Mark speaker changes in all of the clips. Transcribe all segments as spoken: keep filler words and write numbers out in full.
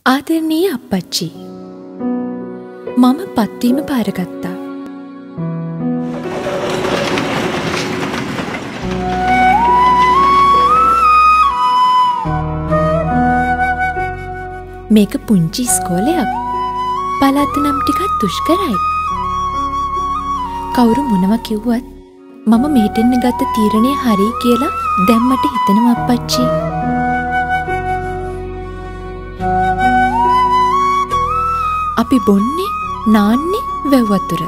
Speaker 1: ආදරණීය අප්පච්චි මම පත්වීම පාරගත්තා. මේක පුංචි ඉස්කෝලයක්. පළාත නම් ටිකක් දුෂ්කරයි. කවුරු මොනවා කිව්වත් මම මෙහෙට එන්න ගත්ත තීරණය හරි කියලා දැන් මට හිතෙනවා අප්පච්චි. අපි බොන්නේ නාන්නේ වැව් වතුර.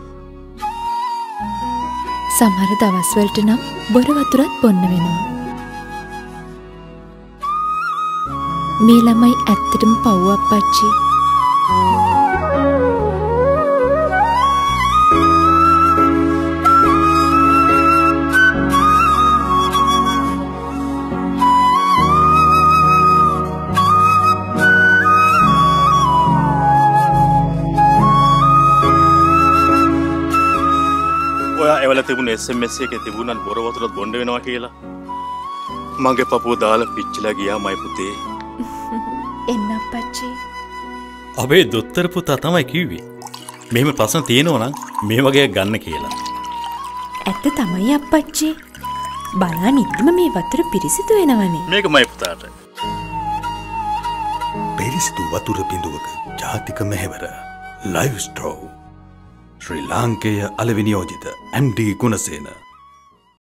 Speaker 1: සමහර දවස්වලට නම් බොර වතුරත් බොන්න වෙනවා. මේ ළමයි ඇත්තටම පව් අප්පච්චි.
Speaker 2: ඔයා එවල තිබුණ එස් එම් එස් එකේ තිබුණත් බොර වතුරත් බොන්න වෙනවා කියලා. මගේ පපුව දාලා පිච්චිලා ගියා මයි පුතේ.
Speaker 1: එන්න අප්පච්චි.
Speaker 3: අපේ දොස්තර පුතා තමයි කිව්වේ මෙහෙම ප්‍රශ්න තියෙනවා නම් මේ වගේ ගන්න කියලා.
Speaker 1: ඇත්ත තමයි අප්පච්චි. බලන්න ඉතින්ම මේ වතුර පිරිසිදු වෙනවනේ.
Speaker 2: මේක මයි පුතාට.
Speaker 4: පිරිසිදු වතුර බිඳුවක ජාතික මෙහෙවර ලයිව් ස්ට්‍රෝ ශ්‍රී ලාංකේය අලවිනියෝජිත එම් ඩී ගුණසේන